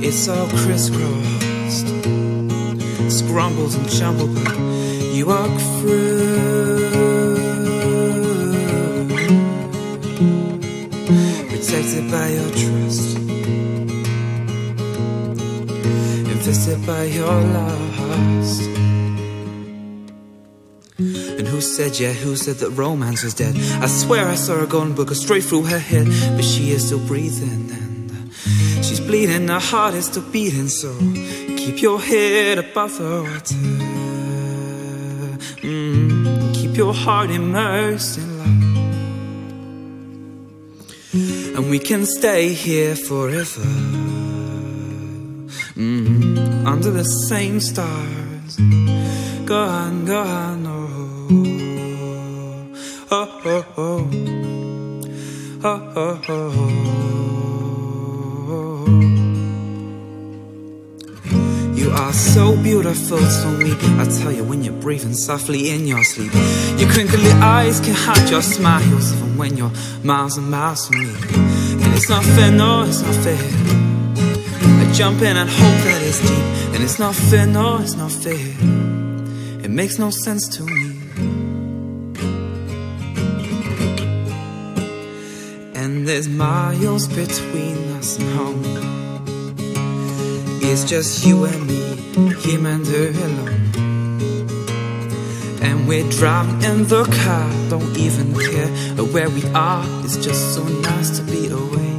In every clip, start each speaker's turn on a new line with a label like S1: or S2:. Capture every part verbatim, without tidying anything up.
S1: It's all crisscrossed, scrambled and jumbled, but you walk through, protected by your trust, invested by your lust. And who said, yeah, who said that romance was dead? I swear I saw her golden book straight through her head, but she is still breathing and she's bleeding, her heart is still beating. So keep your head above the water, mm, keep your heart immersed in love, and we can stay here forever, mm, under the same stars. Go on, go on, oh, oh, oh, oh, oh, oh, oh. You are so beautiful to me, I tell you when you're breathing softly in your sleep. Your crinkly eyes can hide your smiles even when you're miles and miles from me. And it's not fair, no, it's not fair. I jump in and hope that it's deep. And it's not fair, no, it's not fair. It makes no sense to me. And there's miles between us and home. It's just you and me, him and her alone. And we're driving in the car, don't even care where we are. It's just so nice to be away.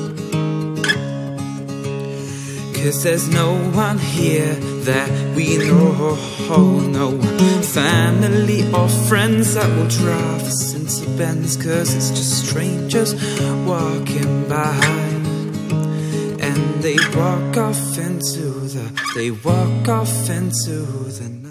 S1: Cause there's no one here that we know, no family or friends that will drive us into Benz. Cause it's just strangers walking by, and they walk off into the, they walk off into the